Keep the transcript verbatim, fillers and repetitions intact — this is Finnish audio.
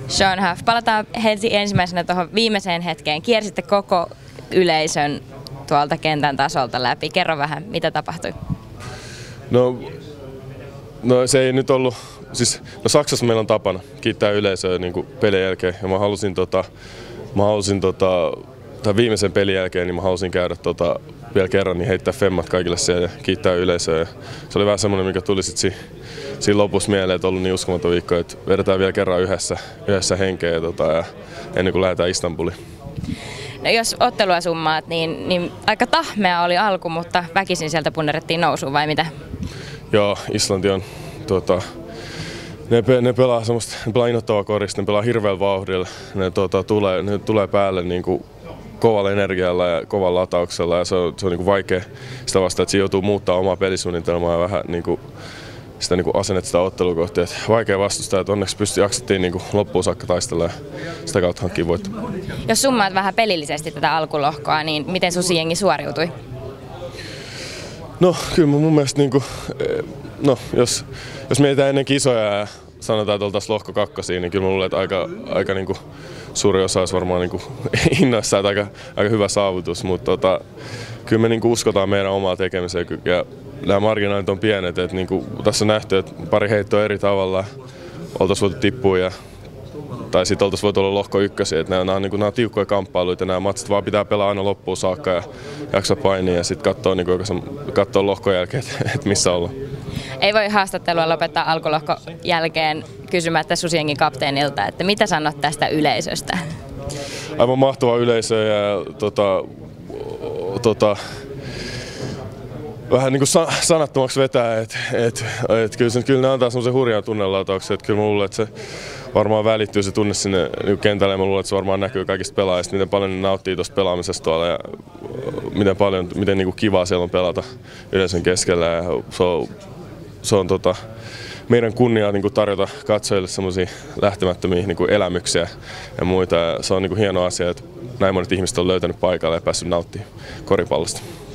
Sean Huff, palataan heti ensimmäisenä tuohon viimeiseen hetkeen. Kiersitte koko yleisön tuolta kentän tasolta läpi. Kerro vähän, mitä tapahtui? No, no se ei nyt ollut, siis no Saksassa meillä on tapana kiittää yleisöä niin kuin pelin jälkeen ja mä halusin tota, mä halusin tota, tämän viimeisen pelin jälkeen niin mä halusin käydä tota, vielä kerran niin heittää femmat kaikille siellä ja kiittää yleisöä. Ja se oli vähän semmoinen, mikä tuli sitten si, siinä lopussa mieleen, että on ollut niin uskomaton viikko, että vedetään vielä kerran yhdessä, yhdessä henkeä ja, tota, ja ennen kuin lähdetään Istanbuliin. No jos ottelua summaat, niin, niin aika tahmea oli alku, mutta väkisin sieltä punnerettiin nousuun vai mitä? Joo, Islanti on, tota, ne, pe, ne pelaa semmoista, ne pelaa innoittavaa korista, ne pelaa hirveällä vauhdilla, ne, tota, tulee, ne tulee päälle niin kuin kovalla energialla ja kovalla latauksella ja se on, se on niin kuin vaikea sitä vastaan, että siinä joutuu muuttaa omaa pelisuunnitelmaa ja vähän niin kuin, sitä niin kuin asennetta sitä ottelua kohti. Että vaikea vastustaa, että onneksi pystyi, jaksettiin niin kuin loppuun saakka taistella ja sitä kautta hankkia voitto. Jos summaat vähän pelillisesti tätä alkulohkoa, niin miten susijengi suoriutui? No kyllä mun mielestä, niin kuin, no, jos, jos mietitään ennen kisoja ja sanotaan, että oltaisiin lohko kakkosiin, niin kyllä mä luulen, että aika, aika niin kuin suuri osa olisi varmaan niin kuin innoissaan, että aika, aika hyvä saavutus, mutta tota, kyllä me niin kuin uskotaan meidän omaa tekemiseen ja nämä marginaalit on pienet, että niin kuin tässä on nähty, että pari heittoa eri tavalla oltaisiin voitu tippua ja, tai sitten oltaisiin voitu olla lohko ykkösiä, että nämä, nämä, on, niin kuin, nämä on tiukkoja kamppailuita, nämä matsit vaan pitää pelaa aina loppuun saakka ja jaksaa painia ja sitten katsoa, niin kuin, katsoa lohkon jälkeen, että, että missä ollaan. Ei voi haastattelua lopettaa alkulohkon jälkeen kysymättä susijengin kapteenilta, että mitä sanot tästä yleisöstä? Aivan mahtava yleisö ja tota, tota, vähän niin kuin sanattomaksi vetää, että et, et, kyllä, kyllä ne antaa semmoisen hurjan tunnelatauksen, että kyllä mä luulen, että se varmaan välittyy se tunne sinne kentälle ja mä luulen, että se varmaan näkyy kaikista pelaajista, miten paljon ne nauttii tuosta pelaamisesta tuolla ja miten paljon, miten niin kuin kivaa siellä on pelata yleisön keskellä ja se on, se on tota, meidän kunniaa niin kuin tarjota katsojille semmoisia lähtemättömiä niin kuin elämyksiä ja muita ja se on niin kuin hieno asia, että näin monet ihmiset on löytänyt paikalle ja päässyt nauttimaan koripallosta.